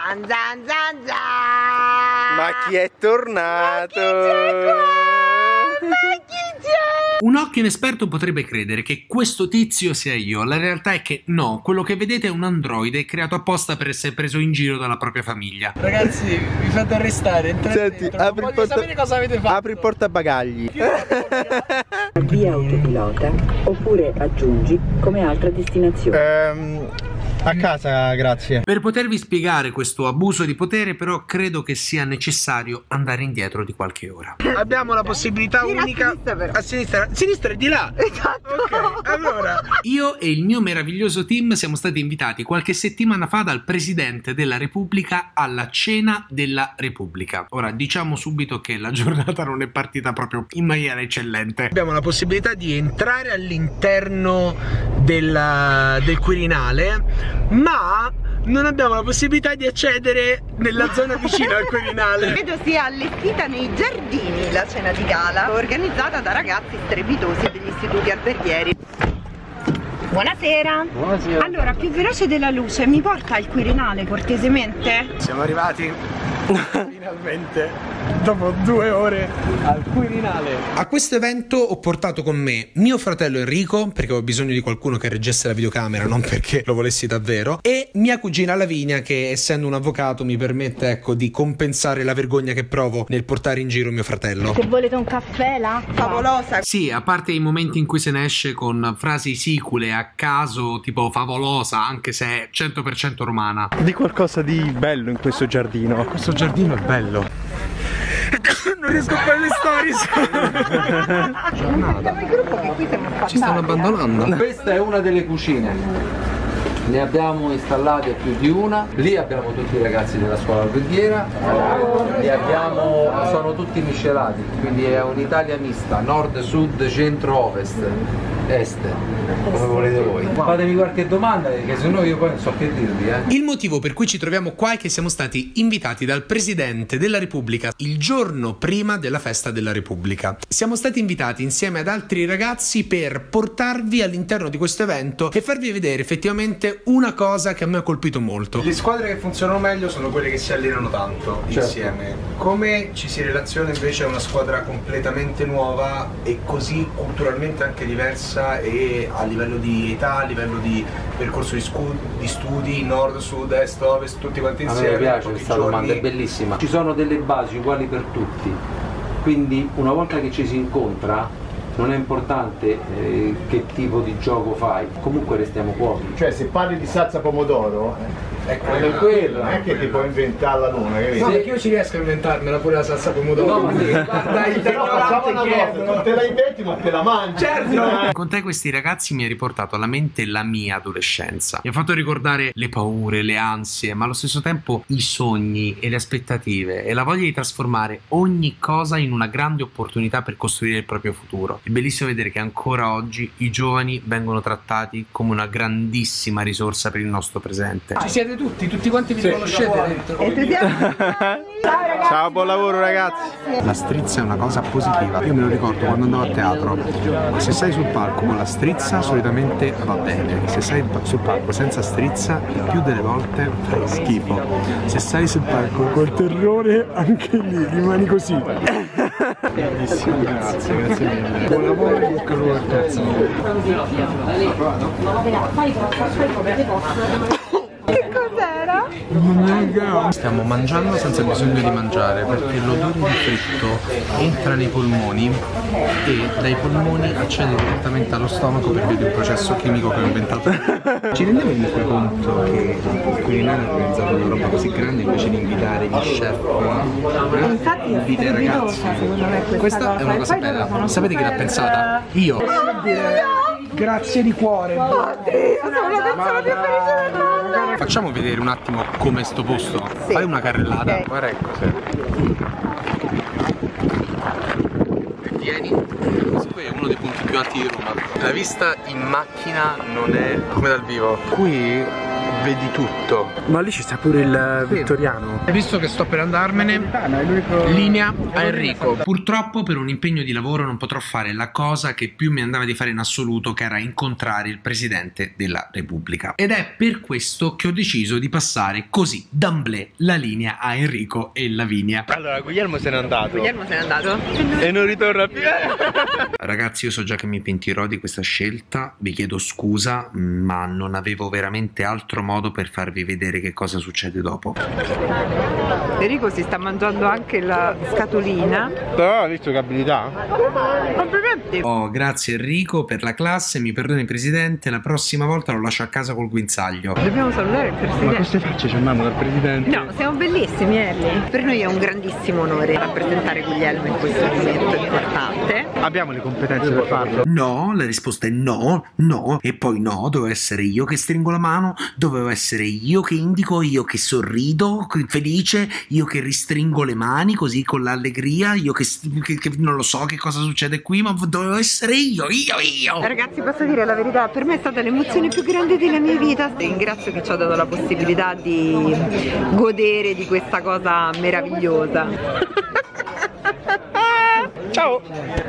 Zan zan zan zan. Ma chi è tornato? Ma chi c'è? Un occhio inesperto potrebbe credere che questo tizio sia io, la realtà è che no, quello che vedete è un androide creato apposta per essere preso in giro dalla propria famiglia. Ragazzi, vi fate arrestare, Senti, apri il sapere cosa avete fatto. Apri il portabagagli. Avvia autopilota oppure aggiungi come altra destinazione. A casa, grazie. Per potervi spiegare questo abuso di potere, però, credo che sia necessario andare indietro di qualche ora. Abbiamo la possibilità unica a sinistra, a sinistra è di là. Esatto. Ok, allora Io e il mio meraviglioso team siamo stati invitati qualche settimana fa dal Presidente della Repubblica alla Cena della Repubblica. Ora, diciamo subito che la giornata non è partita proprio in maniera eccellente. abbiamo la possibilità di entrare all'interno del Quirinale, ma non abbiamo la possibilità di accedere nella zona vicina al Quirinale. Credo sia allestita nei giardini la cena di gala, organizzata da ragazzi strepitosi degli istituti alberghieri. Buonasera. Buonasera. Allora, più veloce della luce, mi porta al Quirinale cortesemente? Siamo arrivati finalmente dopo 2 ore al Quirinale. A questo evento ho portato con me mio fratello Enrico, perché ho bisogno di qualcuno che reggesse la videocamera, non perché lo volessi davvero, e mia cugina Lavinia, che essendo un avvocato mi permette, ecco, di compensare la vergogna che provo nel portare in giro mio fratello. Se volete un caffè, l'acqua. Favolosa. Sì, a parte i momenti in cui se ne esce con frasi sicule a caso, tipo favolosa, anche se è 100% romana. Di qualcosa di bello in questo giardino. Questo giardino è bello. Non riesco a fare le stories. Siamo il gruppo che qui siamo fattati. Ci stanno abbandonando. Questa è una delle cucine, ne abbiamo installate più di una, lì abbiamo tutti i ragazzi della scuola alberghiera, li abbiamo, sono tutti miscelati, quindi è un'Italia mista, nord, sud, centro, ovest, est, come volete voi. Fatemi qualche domanda perché sennò io poi non so che dirvi. Il motivo per cui ci troviamo qua è che siamo stati invitati dal Presidente della Repubblica il giorno prima della festa della Repubblica. Siamo stati invitati insieme ad altri ragazzi per portarvi all'interno di questo evento e farvi vedere effettivamente una cosa che a me ha colpito molto. Le squadre che funzionano meglio sono quelle che si allenano tanto insieme. Come ci si relaziona invece a una squadra completamente nuova e così culturalmente anche diversa, e a livello di età, a livello di percorso di studi, nord, sud, est, ovest, tutti quanti A insieme. me piace questa domanda, è bellissima. Ci sono delle basi uguali per tutti, quindi una volta che ci si incontra non è importante che tipo di gioco fai, comunque restiamo cuochi. Cioè, se parli di salsa pomodoro, è quello, non è che ti puoi inventare la luna, capito? No, perché io ci riesco a inventarmela pure la salsa pomodoro. No, ma sì, dai, facciamo una cosa, non te la inventi ma te la mangi. Certo. Con te questi ragazzi mi ha riportato alla mente la mia adolescenza. Mi ha fatto ricordare le paure, le ansie, ma allo stesso tempo i sogni e le aspettative e la voglia di trasformare ogni cosa in una grande opportunità per costruire il proprio futuro. È bellissimo vedere che ancora oggi i giovani vengono trattati come una grandissima risorsa per il nostro presente. Ci siete tutti quanti vi conoscete dentro. Ciao, buon lavoro ragazzi. La strizza è una cosa positiva. Io me lo ricordo quando andavo a teatro. Se sei sul palco con la strizza solitamente va bene. Se sei sul palco senza strizza, il più delle volte fai schifo. Se sei sul palco col terrore, anche lì rimani così. Bellissimo, grazie mille. Buon lavoro e bocca al lupo al cazzo. Che cos'era? Stiamo mangiando senza bisogno di mangiare perché l'odore di fritto entra nei polmoni e dai polmoni accede direttamente allo stomaco per via di un processo chimico che ho inventato. Ci rendiamo comunque conto che il Quirinale ha organizzato una roba così grande invece di invitare gli chef? Infatti Invita i ragazzi. secondo me Questa è una cosa bella. Sapete chi l'ha pensata? Io. Grazie di cuore. Oddio, sono la persona più felice del mondo. Facciamo vedere un attimo com'è sto posto. Sì. Fai una carrellata. Ok. Guarda che cos'è. Vieni. Questo qui è uno dei punti più alti di Roma. La vista in macchina non è come dal vivo. Qui vedi tutto. Ma lì ci sta pure il Vittoriano. Visto che sto per andarmene, linea a Enrico. Purtroppo per un impegno di lavoro non potrò fare la cosa che più mi andava di fare in assoluto, che era incontrare il Presidente della Repubblica. Ed è per questo che ho deciso di passare così d'amblè la linea a Enrico e Lavinia. Allora, Guglielmo se n'è andato. Guglielmo se n'è andato? E non ritorna più. Ragazzi, io so già che mi pentirò di questa scelta, vi chiedo scusa, ma non avevo veramente altro modo per farvi vedere che cosa succede dopo. Enrico si sta mangiando anche la scatolina. Però hai visto che abilità? Complimenti. Oh, grazie Enrico per la classe, mi perdoni Presidente, la prossima volta lo lascio a casa col guinzaglio. Dobbiamo salutare il Presidente. Ma queste facce ci andiamo dal Presidente? No, siamo bellissimi, Ellie. Per noi è un grandissimo onore rappresentare Guglielmo in questo momento importante. Abbiamo le competenze per farlo? No, la risposta è no, no, e poi no, dovevo essere io che stringo la mano, dovevo essere io che indico, io che sorrido, felice, io che ristringo le mani così con l'allegria, io che non lo so che cosa succede qui, ma dovevo essere io. Ragazzi, posso dire la verità, per me è stata l'emozione più grande della mia vita. Ringrazio che ci ha dato la possibilità di godere di questa cosa meravigliosa. Ciao!